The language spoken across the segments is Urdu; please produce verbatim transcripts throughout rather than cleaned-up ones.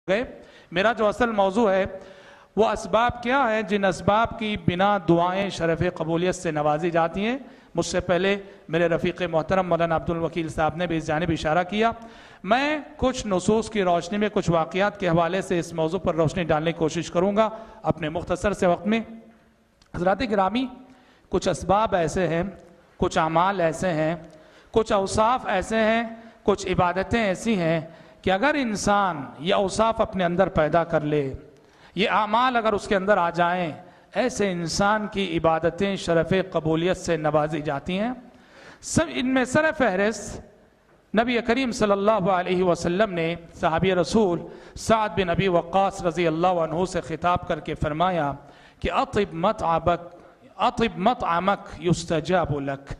گئے میرا جو اصل موضوع ہے وہ اسباب کیا ہیں جن اسباب کی بنا دعائیں شرف قبولیت سے نوازی جاتی ہیں۔ مجھ سے پہلے میرے رفیق محترم مولانا عبدالوکیل صاحب نے بھی اس جانب اشارہ کیا۔ میں کچھ نصوص کی روشنی میں کچھ واقعات کے حوالے سے اس موضوع پر روشنی ڈالنے کی کوشش کروں گا اپنے مختصر سے وقت میں۔ حضرات گرامی، کچھ اسباب ایسے ہیں، کچھ اعمال ایسے ہیں، کچھ اوصاف ایسے ہیں، کچھ عبادتیں ایسی ہیں کہ اگر انسان یہ اوصاف اپنے اندر پیدا کر لے، یہ اعمال اگر اس کے اندر آ جائیں، ایسے انسان کی عبادتیں شرف قبولیت سے نوازی جاتی ہیں۔ سب ان میں سر فہرست نبی کریم صلی اللہ علیہ وسلم نے صحابی رسول سعد بن ابی وقاص رضی اللہ عنہ سے خطاب کر کے فرمایا کہ اطب مطعمک اطب مطعمک یستجاب لک۔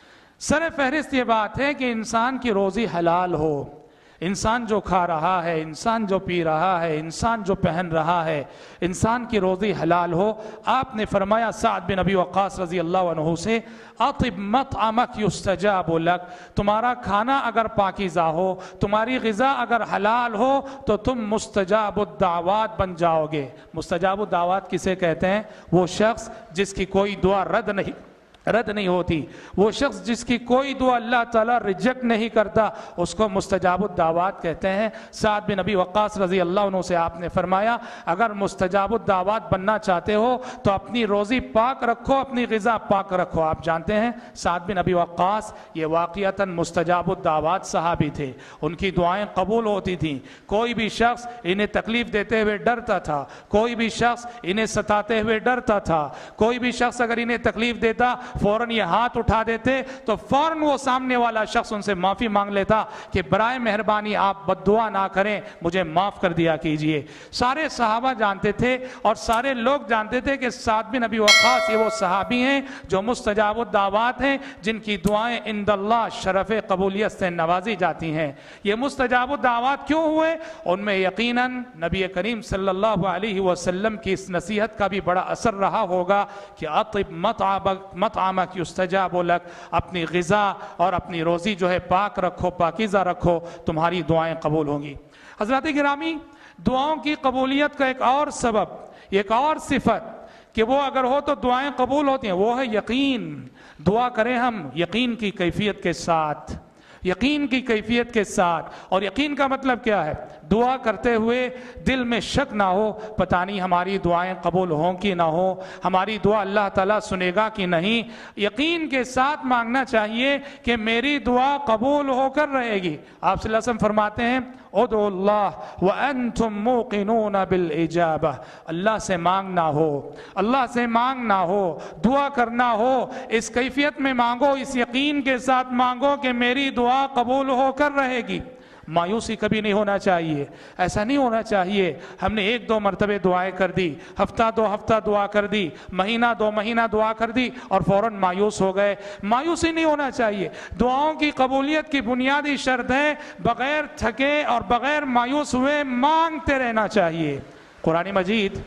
سر فہرست یہ بات ہے کہ انسان کی روزی حلال ہو، انسان جو کھا رہا ہے، انسان جو پی رہا ہے، انسان جو پہن رہا ہے، انسان کی روزی حلال ہو۔ آپ نے فرمایا سعد بن ابی وقاص رضی اللہ عنہ سے، اطب مطعمک یستجاب لک، تمہارا کھانا اگر پاکیزہ ہو، تمہاری غذا اگر حلال ہو تو تم مستجاب الدعوات بن جاؤ گے۔ مستجاب الدعوات کسے کہتے ہیں؟ وہ شخص جس کی کوئی دعا رد نہیں رد نہیں ہوتی، وہ شخص جس کی کوئی دعا اللہ تعالیٰ ریجیکٹ نہیں کرتا، اس کو مستجاب الدعوات کہتے ہیں۔ سعد بن ابی وقاص رضی اللہ عنہ سے آپ نے فرمایا اگر مستجاب الدعوات بننا چاہتے ہو تو اپنی روزی پاک رکھو، اپنی غذا پاک رکھو۔ آپ جانتے ہیں سعد بن ابی وقاص یہ واقعتاً مستجاب الدعوات صحابی تھے، ان کی دعائیں قبول ہوتی تھیں۔ کوئی بھی شخص انہیں تکلیف دیتے ہوئے ڈرتا تھا، کوئی بھی شخص انہیں ستاتے ہوئے ڈرتا تھا، کوئی بھی شخص اگر انہیں تکلیف دیتا فوراً یہ ہاتھ اٹھا دیتے تو فوراً وہ سامنے والا شخص ان سے معافی مانگ لیتا کہ برائے مہربانی آپ بد دعا نہ کریں، مجھے معاف کر دیا کیجئے۔ سارے صحابہ جانتے تھے اور سارے لوگ جانتے تھے کہ سعد بن ابی وقاص یہ وہ صحابی ہیں جو مستجاب الدعوات ہیں، جن کی دعائیں عند اللہ شرف قبولیت سے نوازی جاتی ہیں۔ یہ مستجاب الدعوات کیوں ہوئے؟ ان میں یقیناً نبی کریم صلی اللہ علیہ وسلم کی اس نصیحت کا بھی بڑا اثر رہا ہوگا کہ اطب مطعمک یستجاب لک، اپنی غذا اور اپنی روزی جو ہے پاک رکھو، پاکیزہ رکھو، تمہاری دعائیں قبول ہوں گی۔ حضرات گرامی، دعاؤں کی قبولیت کا ایک اور سبب، ایک اور صفت کہ وہ اگر ہو تو دعائیں قبول ہوتی ہیں، وہ ہے یقین۔ دعا کریں ہم یقین کی کیفیت کے ساتھ، یقین کی کیفیت کے ساتھ۔ اور یقین کا مطلب کیا ہے؟ دعا کرتے ہوئے دل میں شک نہ ہو، پتہ نہیں ہماری دعائیں قبول ہوں کہ نہ ہو، ہماری دعا اللہ تعالیٰ سنے گا کہ نہیں۔ یقین کے ساتھ مانگنا چاہیے کہ میری دعا قبول ہو کر رہے گی۔ آپ صلی اللہ علیہ وسلم فرماتے ہیں ادعوا اللہ وانتم موقنون بالاجابہ، اللہ سے مانگنا ہو، اللہ سے مانگنا ہو، دعا کرنا ہو، اس کیفیت میں مانگو، اس یقین کے ساتھ مانگو کہ میری دعا قبول ہو کر رہے گی۔ مایوسی کبھی نہیں ہونا چاہیے، ایسا نہیں ہونا چاہیے ہم نے ایک دو مرتبہ دعائیں کر دی، ہفتہ دو ہفتہ دعا کر دی، مہینہ دو مہینہ دعا کر دی اور فوراً مایوس ہو گئے۔ مایوسی نہیں ہونا چاہیے۔ دعاؤں کی قبولیت کی بنیادی شرط ہے بغیر تھکے اور بغیر مایوس ہوئے مانگتے رہنا چاہیے۔ قرآن مجید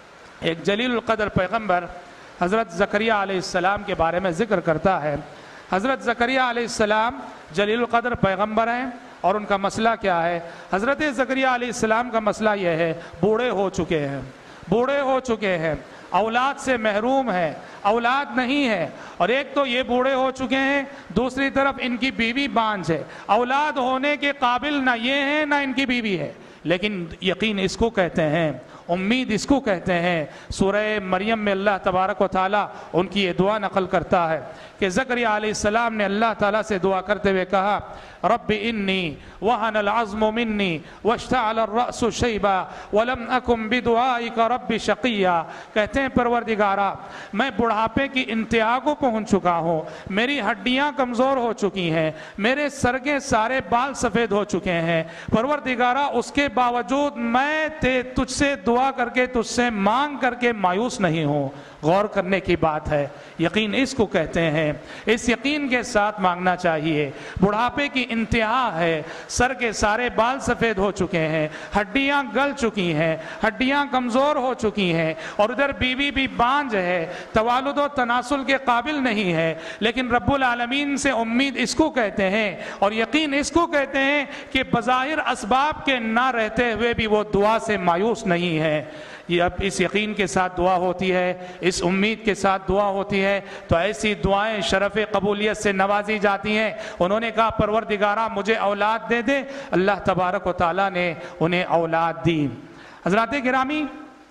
ایک جلیل القدر پیغمبر حضرت زکریہ علیہ السلام کے بارے میں ذکر کرتا ہے۔ حضرت زکریہ علیہ السلام جلیل القدر پیغمبر ہیں اور ان کا مسئلہ کیا ہے؟ حضرت زکریہ علیہ السلام کا مسئلہ یہ ہے، بوڑھے ہو چکے ہیں، بوڑھے ہو چکے ہیں، اولاد سے محروم ہیں، اولاد نہیں ہے، اور ایک تو یہ بوڑھے ہو چکے ہیں، دوسری طرف ان کی بیوی بانجھ ہے، اولاد ہونے کے قابل نہ یہ ہیں نہ ان کی بیوی ہے۔ لیکن یقین اس کو کہتے ہیں، امید اس کو کہتے ہیں۔ سورہ مریم میں اللہ تبارک و تعالیٰ ان کی یہ دعا نقل کرتا ہے کہ زکریہ علیہ السلام نے اللہ تعالیٰ سے دعا کرتے ہوئے کہا رب انی وہن العظم منی واشتعل الرأس شیبا ولم اکن بدعائک رب شقیا۔ کہتے ہیں پروردگارا میں بڑھاپے کی انتہا کو پہنچ چکا ہوں، میری ہڈیاں کمزور ہو چکی ہیں، میرے سر کے سارے بال سفید ہو چکے ہیں، پروردگارا اس کے باوجود میں تجھ سے دعا کر کے تجھ سے مانگ کر کے مایوس نہیں ہوں، غور کرنے کی بات ہے۔ یقین اس کو کہتے ہیں، اس یقین کے ساتھ مانگنا چاہیے۔ بڑھاپے کی انتہا ہے، سر کے سارے بال سفید ہو چکے ہیں، ہڈیاں گل چکی ہیں، ہڈیاں کمزور ہو چکی ہیں، اور ادھر بیوی بھی بانج ہے، توالد و تناسل کے قابل نہیں ہے، لیکن رب العالمین سے امید اس کو کہتے ہیں اور یقین اس کو کہتے ہیں کہ بظاہر اسباب کے نہ رہتے ہوئے بھی وہ دعا سے مایوس نہیں ہے۔ یہ اب اس یقین کے ساتھ دعا ہوتی ہے، اس امید کے ساتھ دعا ہوتی ہے، تو ایسی دعائیں شرف قبولیت سے نوازی جاتی ہیں۔ انہوں نے کہا پروردگارہ مجھے اولاد دے دے، اللہ تبارک و تعالیٰ نے انہیں اولاد دی۔ حضرات گرامی،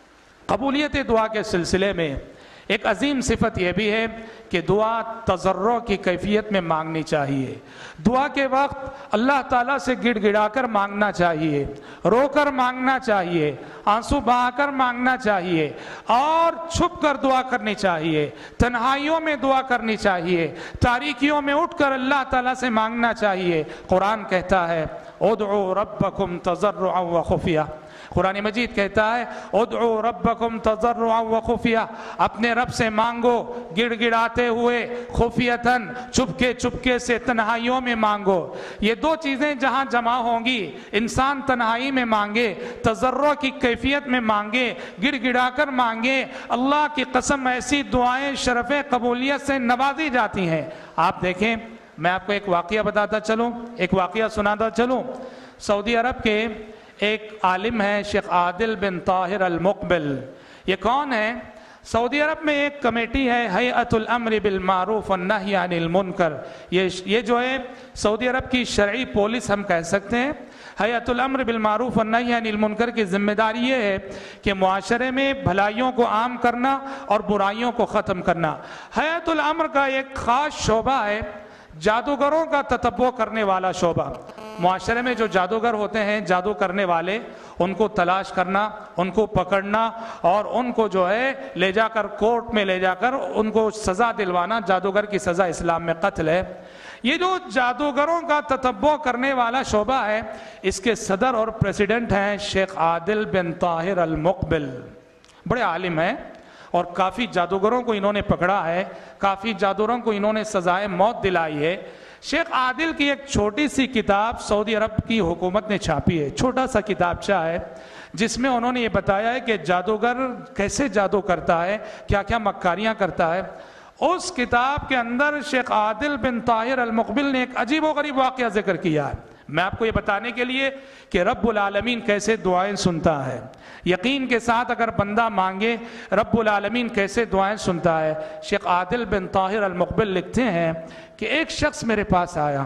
قبولیت دعا کے سلسلے میں ایک عظیم صفت یہ بھی ہے کہ دعا تضرع کی کیفیت میں مانگنی چاہیے۔ دعا کے وقت اللہ تعالیٰ سے گڑ گڑا کر مانگنا چاہیے، رو کر مانگنا چاہیے، آنسو بہا کر مانگنا چاہیے، اور چھپ کر دعا کرنی چاہیے، تنہائیوں میں دعا کرنی چاہیے، تاریکیوں میں اٹھ کر اللہ تعالیٰ سے مانگنا چاہیے۔ قرآن کہتا ہے ادعوا ربکم تضرعا وخفیہ، قرآن مجید کہتا ہے ادعوا ربکم تضرعا وخفیہ، اپنے رب سے مانگو گڑ گڑاتے ہوئے، خفیتاً چپکے چپکے سے تنہائیوں میں مانگو۔ یہ دو چیزیں جہاں جمع ہوں گی، انسان تنہائی میں مانگے، تضرع کی کیفیت میں مانگے، گڑ گڑا کر مانگے، اللہ کی قسم ایسی دعائیں شرف قبولیت سے نوازی جاتی ہیں۔ آپ دیکھیں، میں آپ کو ایک واقعہ بتاتا چلوں، ایک واقعہ سناتا چلوں۔ سعودی عرب کے ایک عالم ہیں شیخ عادل بن طاہر المقبل۔ یہ کون ہے؟ سعودی عرب میں ایک کمیٹی ہے ہیئت الامر بالمعروف والنہی عن المنکر، یہ یہ جو ہے سعودی عرب کی شرعی پولیس ہم کہہ سکتے ہیں۔ ہیئت الامر بالمعروف والنہی عن المنکر کی ذمہ داری یہ ہے کہ معاشرے میں بھلائیوں کو عام کرنا اور برائیوں کو ختم کرنا۔ ہیئت الامر کا ایک خاص شعبہ ہے جادوگروں کا تتبع کرنے والا شعبہ۔ معاشرے میں جو جادوگر ہوتے ہیں، جادو کرنے والے، ان کو تلاش کرنا، ان کو پکڑنا اور ان کو جو ہے لے جا کر کورٹ میں لے جا کر ان کو سزا دلوانا۔ جادوگر کی سزا اسلام میں قتل ہے۔ یہ جو جادوگروں کا تتبع کرنے والا شعبہ ہے، اس کے صدر اور پریزیڈنٹ ہیں شیخ عادل بن طاہر المقبل، بڑے عالم ہیں، اور کافی جادوگروں کو انہوں نے پکڑا ہے، کافی جادوگروں کو انہوں نے سزائے موت دلائی ہے۔ شیخ عادل کی ایک چھوٹی سی کتاب سعودی عرب کی حکومت نے چھاپی ہے، چھوٹا سا کتابچہ ہے، جس میں انہوں نے یہ بتایا ہے کہ جادوگر کیسے جادو کرتا ہے، کیا کیا مکاریاں کرتا ہے۔ اس کتاب کے اندر شیخ عادل بن طاہر المقبل نے ایک عجیب و غریب واقعہ ذکر کیا ہے، میں آپ کو یہ بتانے کے لیے کہ رب العالمین کیسے دعائیں سنتا ہے۔ یقین کے ساتھ اگر بندہ مانگے، رب العالمین کیسے دعائیں سنتا ہے۔ شیخ عادل بن طاہر المقبل لکھتے ہیں کہ ایک شخص میرے پاس آیا،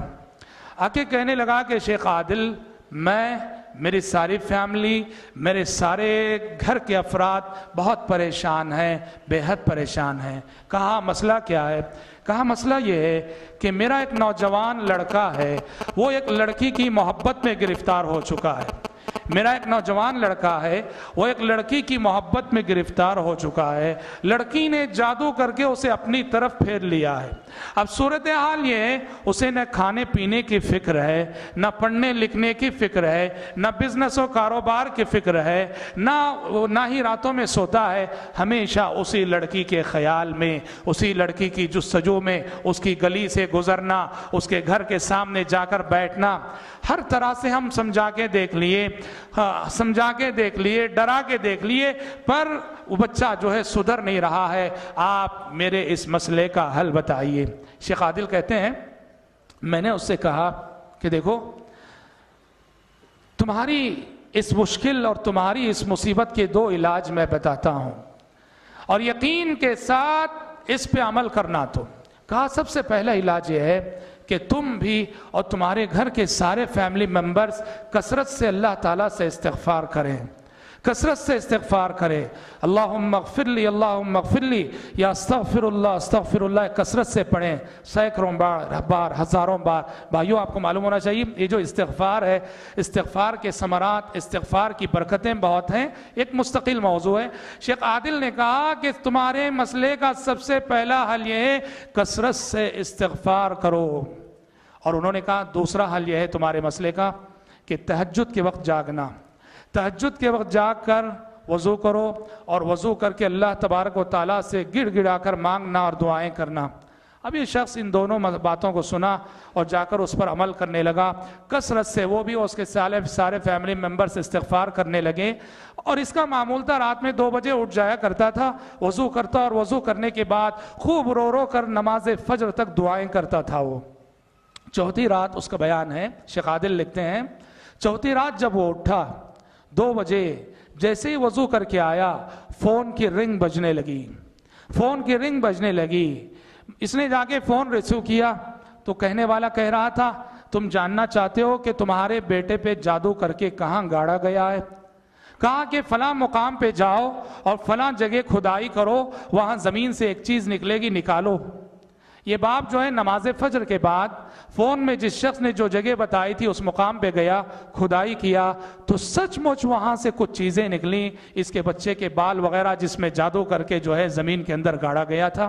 آ کے کہنے لگا کہ شیخ عادل، میں، میری ساری فیملی، میرے سارے گھر کے افراد بہت پریشان ہیں، بے حد پریشان ہیں۔ کہا مسئلہ کیا ہے؟ کہا مسئلہ یہ ہے کہ میرا ایک نوجوان لڑکا ہے، وہ ایک لڑکی کی محبت میں گرفتار ہو چکا ہے۔ میرا ایک نوجوان لڑکا ہے، وہ ایک لڑکی کی محبت میں گرفتار ہو چکا ہے، لڑکی نے جادو کر کے اسے اپنی طرف پھیر لیا ہے۔ اب صورتحال یہ ہے، اسے نہ کھانے پینے کی فکر ہے، نہ پڑھنے لکھنے کی فکر ہے، نہ بزنس و کاروبار کی فکر ہے، نہ نہ ہی راتوں میں سوتا ہے، ہمیشہ اسی لڑکی کے خیال میں، اسی لڑکی کی جستجو میں، اس کی گلی سے گزرنا، اس کے گھر کے سامنے جا کر بیٹھنا۔ ہر طرح سے ہم سمجھا کے دیکھ لیے، سمجھا کے دیکھ لیے، ڈرا کے دیکھ لیے، پر وہ بچہ جو ہے سدھر نہیں رہا ہے۔ آپ میرے اس مسئلے کا حل بتائیے۔ شیخ عادل کہتے ہیں میں نے اس سے کہا کہ دیکھو، تمہاری اس مشکل اور تمہاری اس مصیبت کے دو علاج میں بتاتا ہوں، اور یقین کے ساتھ اس پہ عمل کرنا۔ تو کہا سب سے پہلا علاج یہ ہے کہ تم بھی اور تمہارے گھر کے سارے فیملی ممبرز کثرت سے اللہ تعالیٰ سے استغفار کریں، کثرت سے استغفار کریں۔ اللہم اغفر لی، اللہم اغفر لی، یا استغفر اللہ استغفر اللہ کثرت سے پڑھیں، سینکڑوں بار بار ہزاروں بار۔ بھائیو، آپ کو معلوم ہونا چاہیے یہ جو استغفار ہے، استغفار کے ثمرات، استغفار کی برکتیں بہت ہیں، ایک مستقل موضوع ہے۔ شیخ عادل نے کہا کہ تمہارے مسئلے کا سب سے پہلا حل یہ ہے کثرت سے استغفار کرو، اور انہوں نے کہا دوسرا حل یہ ہے تمہارے مسئلے کا کہ تہجد کے وقت جاگنا، تہجد کے وقت جاگ کر وضو کرو اور وضو کر کے اللہ تبارک و تعالیٰ سے گڑ گڑا کر مانگنا اور دعائیں کرنا۔ اب یہ شخص ان دونوں باتوں کو سنا اور جا کر اس پر عمل کرنے لگا، کثرت سے وہ بھی اس کے سارے سارے فیملی ممبرز استغفار کرنے لگے، اور اس کا معمول تھا رات میں دو بجے اٹھ جایا کرتا تھا، وضو کرتا اور وضو کرنے کے بعد خوب رو رو کر نماز فجر تک دعائیں کرتا تھا۔ وہ چوتھی رات اس کا بیان ہے، شیخ عادل لکھتے ہیں چوتھی رات جب وہ اٹھا دو بجے، جیسے ہی وضو کر کے آیا فون کی رنگ بجنے لگی فون کی رنگ بجنے لگی اس نے جا کے فون ریسیو کیا تو کہنے والا کہہ رہا تھا، تم جاننا چاہتے ہو کہ تمہارے بیٹے پہ جادو کر کے کہاں گاڑا گیا ہے؟ کہا کہ فلاں مقام پہ جاؤ اور فلاں جگہ کھدائی کرو، وہاں زمین سے ایک چیز نکلے گی، نکالو۔ یہ باپ جو ہے نماز فجر کے بعد فون میں جس شخص نے جو جگہ بتائی تھی اس مقام پہ گیا، کھدائی کیا تو سچ مچ وہاں سے کچھ چیزیں نکلیں، اس کے بچے کے بال وغیرہ جس میں جادو کر کے جو ہے زمین کے اندر گاڑا گیا تھا۔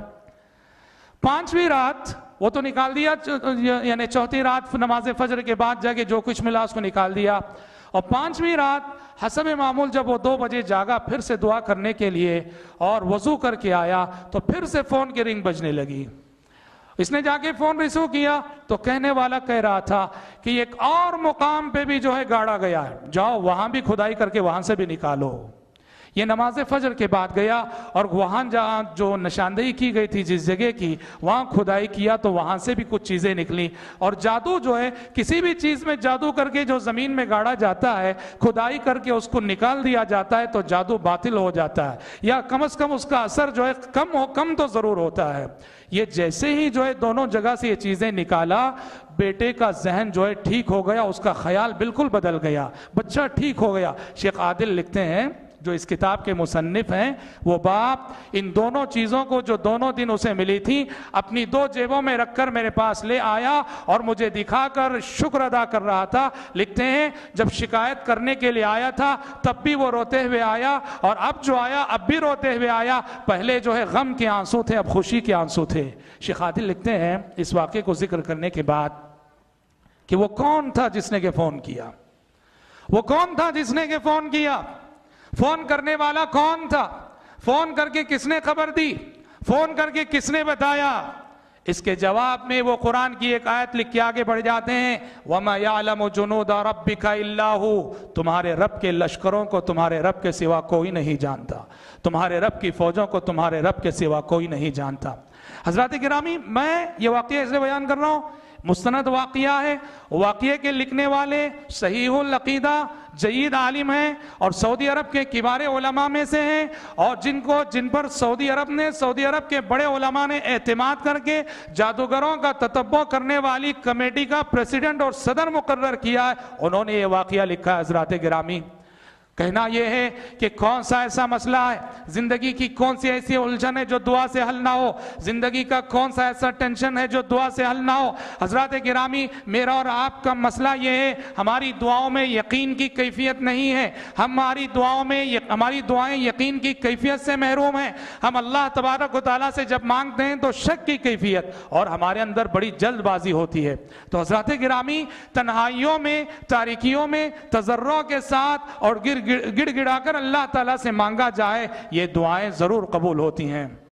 پانچویں رات وہ تو نکال دیا، یعنی چوتھی رات نماز فجر کے بعد جا کے جو کچھ ملا اس کو نکال دیا، اور پانچویں رات حسب معمول جب وہ دو بجے جاگا پھر سے دعا کرنے کے لیے اور وضو کر کے آیا تو پھر سے فون کی رنگ بجنے لگی۔ اس نے جا کے فون ریسیو کیا تو کہنے والا کہہ رہا تھا کہ ایک اور مقام پہ بھی جو ہے گاڑا گیا ہے، جاؤ وہاں بھی کھدائی کر کے وہاں سے بھی نکالو۔ یہ نماز فجر کے بعد گیا اور وہاں جہاں جو نشاندہی کی گئی تھی جس جگہ کی، وہاں کھدائی کیا تو وہاں سے بھی کچھ چیزیں نکلیں، اور جادو جو ہے کسی بھی چیز میں جادو کر کے جو زمین میں گاڑا جاتا ہے، کھدائی کر کے اس کو نکال دیا جاتا ہے تو جادو باطل ہو جاتا ہے، یا کم از کم اس کا اثر جو ہے کم ہو کم تو ضرور ہوتا ہے۔ یہ جیسے ہی جو ہے دونوں جگہ سے یہ چیزیں نکالا، بیٹے کا ذہن جو ہے ٹھیک ہو گیا، اس کا خیال بالکل بدل گیا، بچہ ٹھیک ہو گیا۔ شیخ عادل لکھتے ہیں جو اس کتاب کے مصنف ہیں، وہ باپ ان دونوں چیزوں کو جو دونوں دن اسے ملی تھی اپنی دو جیبوں میں رکھ کر میرے پاس لے آیا اور مجھے دکھا کر شکر ادا کر رہا تھا۔ لکھتے ہیں جب شکایت کرنے کے لیے آیا تھا تب بھی وہ روتے ہوئے آیا، اور اب جو آیا اب بھی روتے ہوئے آیا، پہلے جو ہے غم کے آنسو تھے اب خوشی کے آنسو تھے۔ شیخ عادل لکھتے ہیں اس واقعے کو ذکر کرنے کے بعد کہ وہ کون تھا جس نے کہ فون کیا، وہ کون تھا جس نے کہ فون کیا، فون کرنے والا کون تھا، فون کر کے کس نے خبر دی، فون کر کے کس نے بتایا؟ اس کے جواب میں وہ قرآن کی ایک آیت لکھ کے آگے بڑھ جاتے ہیں، وَمَا يَعْلَمُ جُنُودَ رَبِّكَ إِلَّا هُوَ، تمہارے رب کے لشکروں کو تمہارے رب کے سوا کوئی نہیں جانتا، تمہارے رب کی فوجوں کو تمہارے رب کے سوا کوئی نہیں جانتا۔ حضرات گرامی، میں یہ واقعہ اس لیے بیان کر رہا ہوں، مستند واقعہ ہے، واقعے کے لکھنے والے صحیح العقیدہ جید عالم ہیں اور سعودی عرب کے کبار علماء میں سے ہیں، اور جن کو جن پر سعودی عرب نے سعودی عرب کے بڑے علماء نے اعتماد کر کے جادوگروں کا تتبع کرنے والی کمیٹی کا پریزیڈنٹ اور صدر مقرر کیا ہے، انہوں نے یہ واقعہ لکھا ہے۔ حضرات گرامی، کہنا یہ ہے کہ کون سا ایسا مسئلہ ہے، زندگی کی کون سی ایسی الجھن ہے جو دعا سے حل نہ ہو، زندگی کا کون سا ایسا ٹینشن ہے جو دعا سے حل نہ ہو۔ حضرات گرامی، میرا اور آپ کا مسئلہ یہ ہے، ہماری دعاؤں میں یقین کی کیفیت نہیں ہے، ہماری دعاؤں میں ہماری دعائیں یقین کی کیفیت سے محروم ہیں۔ ہم اللہ تبارک و تعالیٰ سے جب مانگتے ہیں تو شک کی کیفیت اور ہمارے اندر بڑی جلد بازی ہوتی ہے۔ تو حضرات گرامی، تنہائیوں میں، تاریکیوں میں تضرع کے ساتھ اور گر گڑ گڑا کر اللہ تعالیٰ سے مانگا جائے، یہ دعائیں ضرور قبول ہوتی ہیں۔